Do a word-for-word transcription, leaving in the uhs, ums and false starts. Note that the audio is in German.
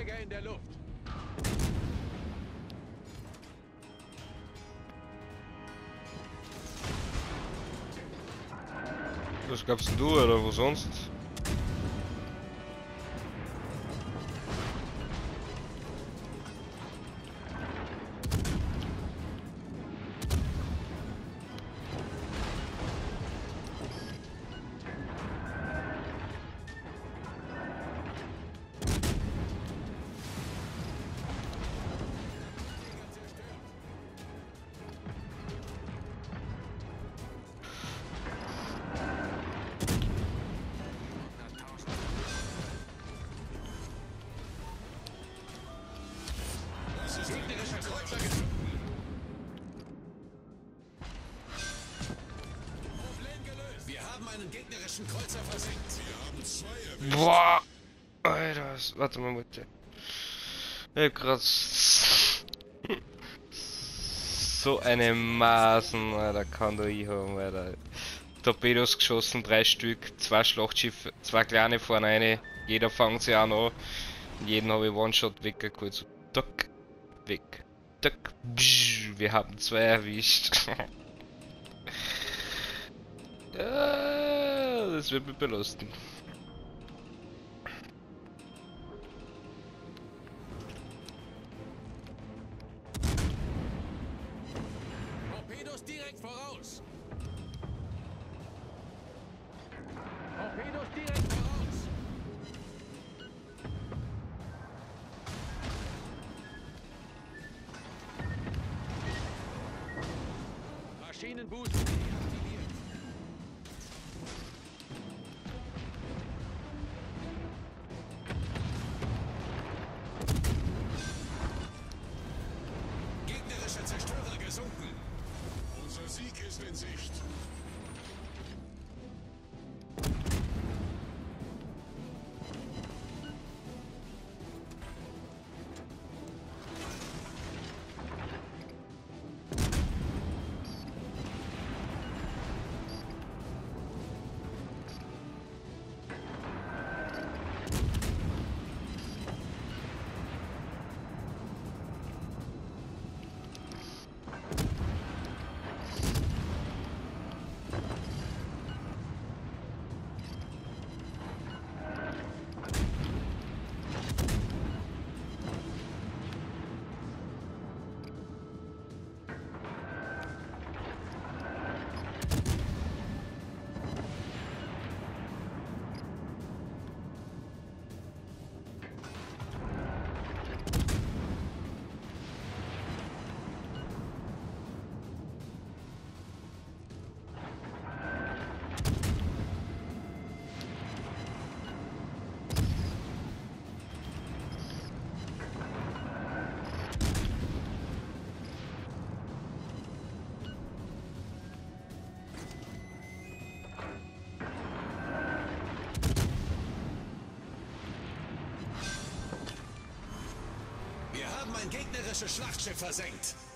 Träger in der Luft. Was glaubst du, oder wo sonst? Wir haben einen gegnerischen Kreuzer versenkt. Wir haben zwei erwischt. Boah! Alter, was- warte mal bitte. Ich hab grad so eine Maßen, Alter, kann da ich haben, Alter. Torpedos geschossen, drei Stück, zwei Schlachtschiffe, zwei kleine vorne rein, jeder fangt sie an an. Jeden habe ich One-Shot weggeholt, so tuck, weg, tuck, bsch, wir haben zwei erwischt. Ja, das wird mich belasten. Torpedos direkt voraus. Torpedos direkt voraus. Maschinenboost deaktiviert. Gegnerischer Zerstörer gesunken. Unser Sieg ist in Sicht. Wir haben ein gegnerisches Schlachtschiff versenkt.